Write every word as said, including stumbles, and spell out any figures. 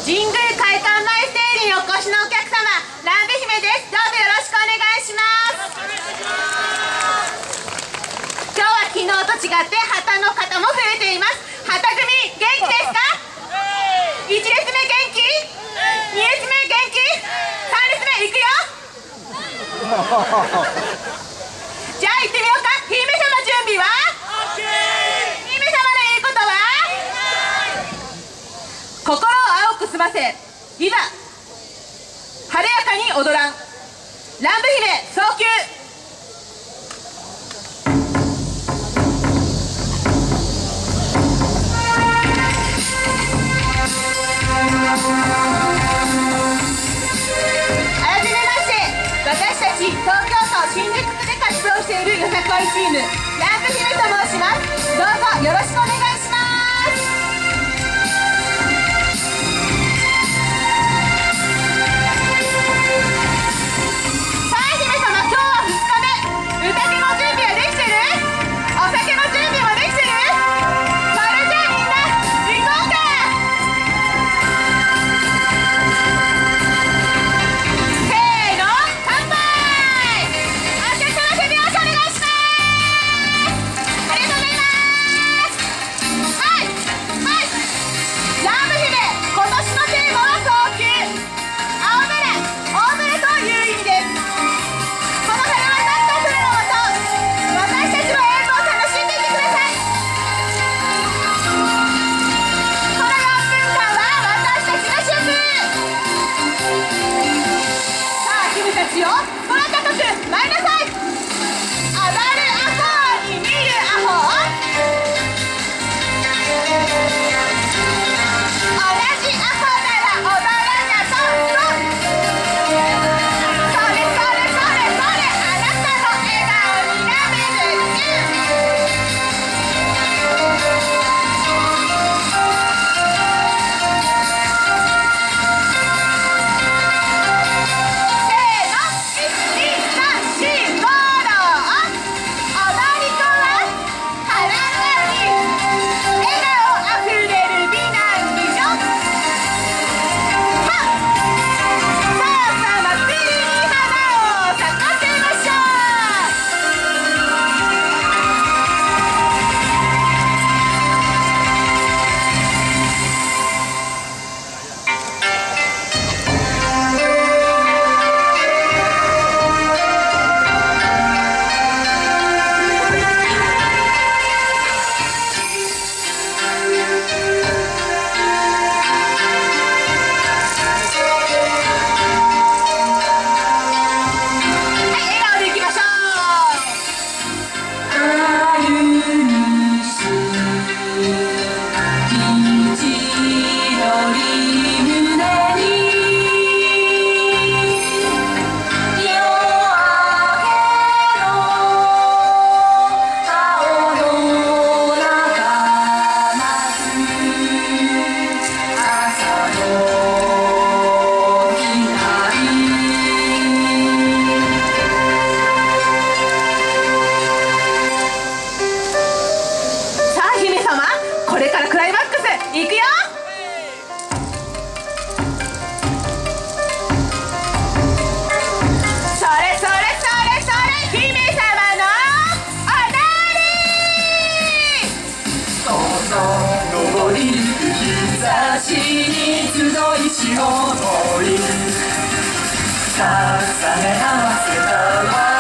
神宮会館前ステージにお越しのお客様、蘭美姫です。どうぞよろしくお願いします。今日は昨日と違って旗の方も増えています。旗組元気ですか？いち列目元気？に列目元気？さん列目いくよじゃあ行ってみようか。姫様準備は？姫様の言うことは？心を青く澄ませ、いざ晴れやかに踊らん。蘭美姫早急。改めまして、私たち東京都新宿区で活動しているよさこいチーム、蘭美姫と申します。どうぞよろしくお願いします。 日差しに集いし踊り重ね合わせた